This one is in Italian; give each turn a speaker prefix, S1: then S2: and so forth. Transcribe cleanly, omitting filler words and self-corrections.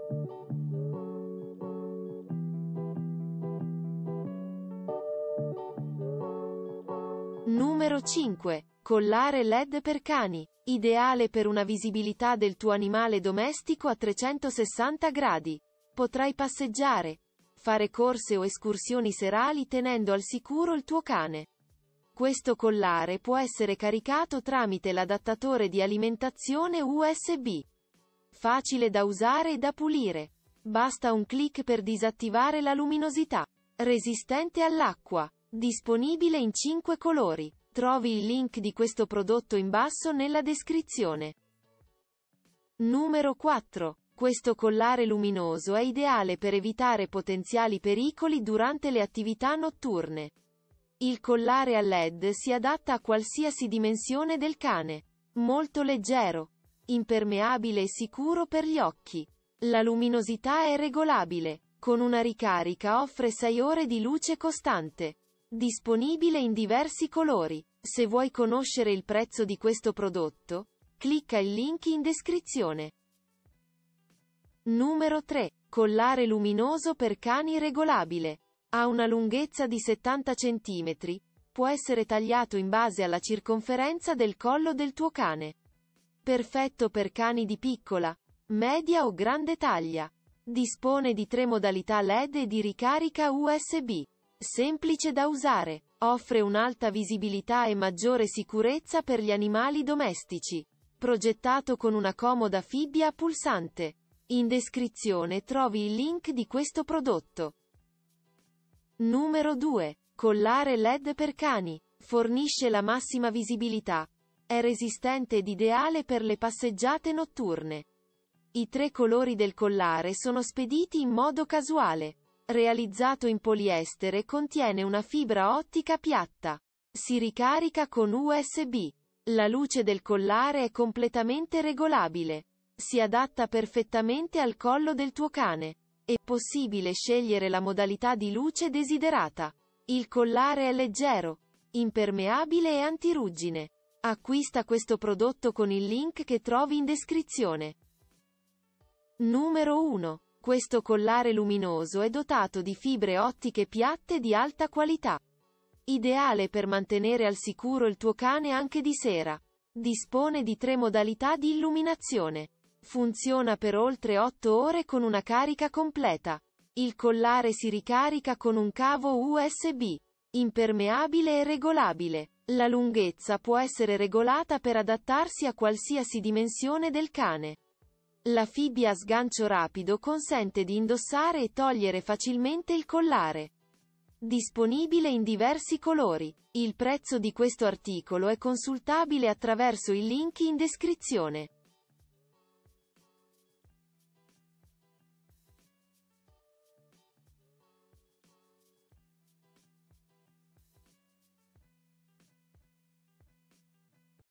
S1: Numero 5. Collare LED per cani. Ideale per una visibilità del tuo animale domestico a 360 gradi. Potrai passeggiare, fare corse o escursioni serali tenendo al sicuro il tuo cane. Questo collare può essere caricato tramite l'adattatore di alimentazione USB. Facile da usare e da pulire. Basta un clic per disattivare la luminosità. Resistente all'acqua. Disponibile in 5 colori. Trovi il link di questo prodotto in basso nella descrizione. Numero 4. Questo collare luminoso è ideale per evitare potenziali pericoli durante le attività notturne. Il collare a LED si adatta a qualsiasi dimensione del cane. Molto leggero, impermeabile e sicuro per gli occhi. La luminosità è regolabile. Con una ricarica offre 6 ore di luce costante. Disponibile in diversi colori. Se vuoi conoscere il prezzo di questo prodotto, clicca il link in descrizione. Numero 3. Collare luminoso per cani regolabile. Ha una lunghezza di 70 cm. Può essere tagliato in base alla circonferenza del collo del tuo cane. Perfetto per cani di piccola, media o grande taglia. Dispone di 3 modalità LED e di ricarica USB. Semplice da usare. Offre un'alta visibilità e maggiore sicurezza per gli animali domestici. Progettato con una comoda fibbia pulsante. In descrizione trovi il link di questo prodotto. Numero 2. Collare LED per cani. Fornisce la massima visibilità. È resistente ed ideale per le passeggiate notturne. I 3 colori del collare sono spediti in modo casuale. Realizzato in poliestere, contiene una fibra ottica piatta. Si ricarica con USB. La luce del collare è completamente regolabile. Si adatta perfettamente al collo del tuo cane. È possibile scegliere la modalità di luce desiderata. Il collare è leggero, impermeabile e antiruggine. Acquista questo prodotto con il link che trovi in descrizione. Numero 1. Questo collare luminoso è dotato di fibre ottiche piatte di alta qualità. Ideale per mantenere al sicuro il tuo cane anche di sera. Dispone di 3 modalità di illuminazione. Funziona per oltre 8 ore con una carica completa. Il collare si ricarica con un cavo USB. Impermeabile e regolabile. La lunghezza può essere regolata per adattarsi a qualsiasi dimensione del cane. La fibbia a sgancio rapido consente di indossare e togliere facilmente il collare. Disponibile in diversi colori. Il prezzo di questo articolo è consultabile attraverso il link in descrizione.